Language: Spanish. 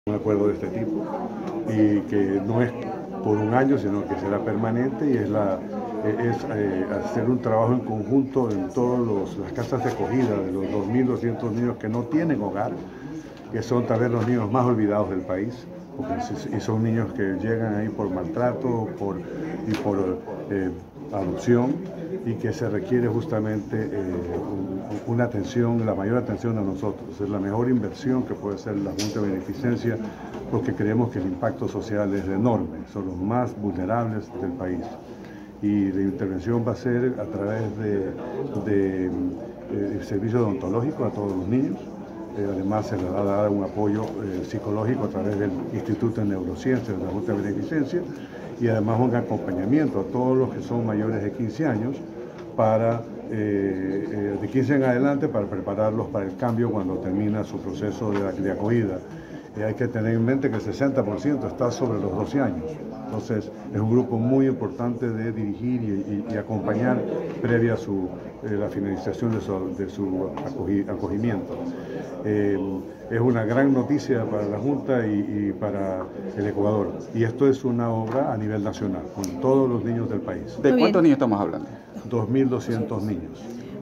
Un acuerdo de este tipo y que no es por un año, sino que será permanente y es hacer un trabajo en conjunto en todas las casas de acogida de los 2.200 niños que no tienen hogar, que son tal vez los niños más olvidados del país, y son niños que llegan ahí por maltrato y por adopción, y que se requiere justamente una atención, la mayor atención a nosotros. Es la mejor inversión que puede hacer la Junta de Beneficencia, porque creemos que el impacto social es enorme, son los más vulnerables del país. Y la intervención va a ser a través de servicio odontológico a todos los niños. Además se les va a dar un apoyo psicológico a través del Instituto de Neurociencias de la Junta de Beneficencia, y además un acompañamiento a todos los que son mayores de 15 años, de 15 en adelante, para prepararlos para el cambio cuando termina su proceso de acogida. Hay que tener en mente que el 60% está sobre los 12 años. Entonces, es un grupo muy importante de dirigir y acompañar previa a la finalización de su acogimiento. Es una gran noticia para la Junta y para el Ecuador. Y esto es una obra a nivel nacional, con todos los niños del país. ¿De cuántos niños estamos hablando? 2.200 niños.